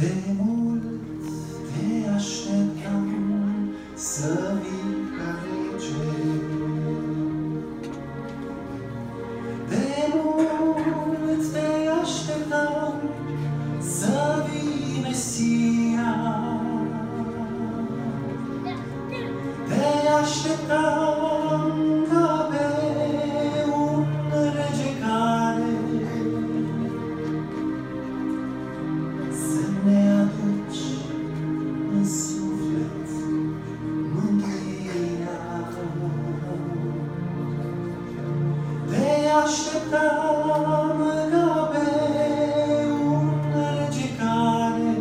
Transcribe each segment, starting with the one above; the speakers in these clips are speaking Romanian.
De mult te așteptam să vii ca rege. De mult te așteptam să vii Mesia. Te așteptam ca pe un rege care să ne aduci în suflet mântuirea. Te așteptam ca pe un rege care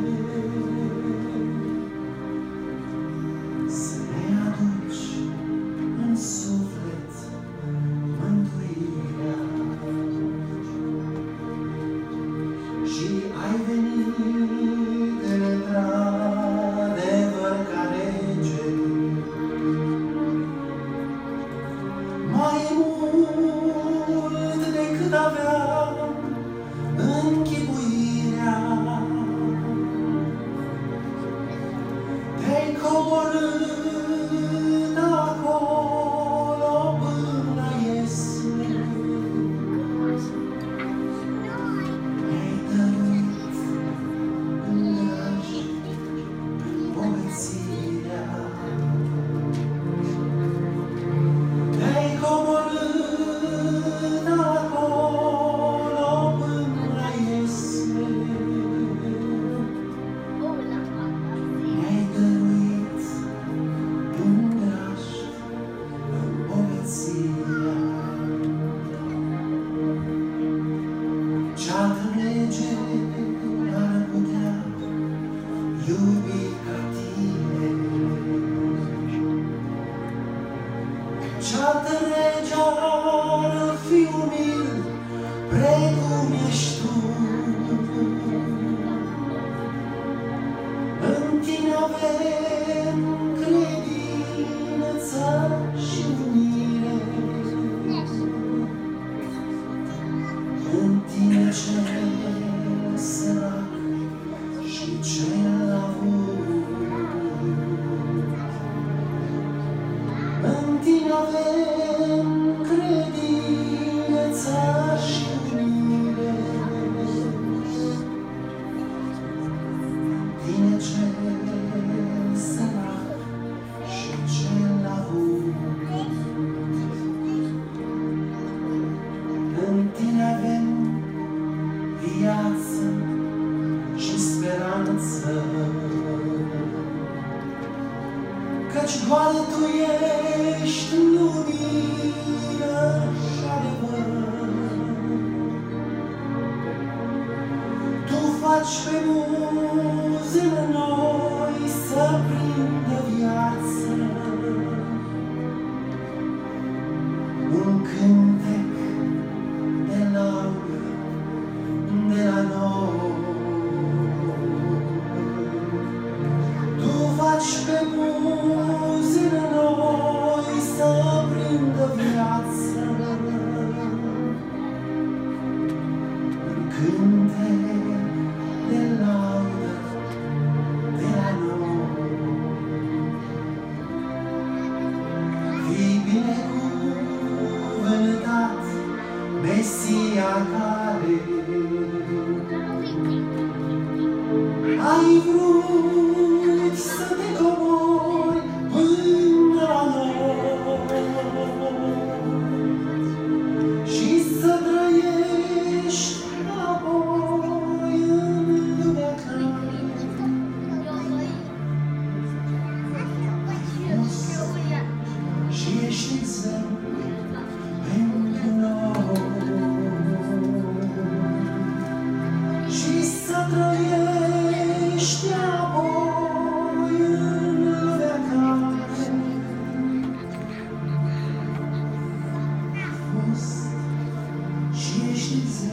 să ne aduci în suflet mântuirea. Și ai venit într-adevăr ca rege, mai mult decât aveam închipuirea. Te-ai coborât acolo până la Iesle. Mi-ai dăruit îndrăgi bogăția. Te-ai coborât acolo până la Iesle. Mi-ai dăruit îndrăgi bogăția. Ce-altă lege n-ar putea iubi ca tine? Ce-altă lege ar fi umil precum ești tu? În tine avem credință și unire. În tine cel sărac și cel avut. În tine avem credință și unire. În tine cel sărac și cel avut. În tine avem viață și speranță, căci doar tu ești lumină și adevăr. Tu faci pe buzele noi să prindă viață, un cântec de laudă de la noi. Tu faci pe buzele noi să prindă viață, un cântec de laudă de la noi. Fii binecuvântat, Mesia care ai vrut să te cobori până la noi și să trăiești apoi în lumea care ai fost și ești exemplu pentru noi. Și să trăiești apoi în lumea care ai fost și ești exemplu.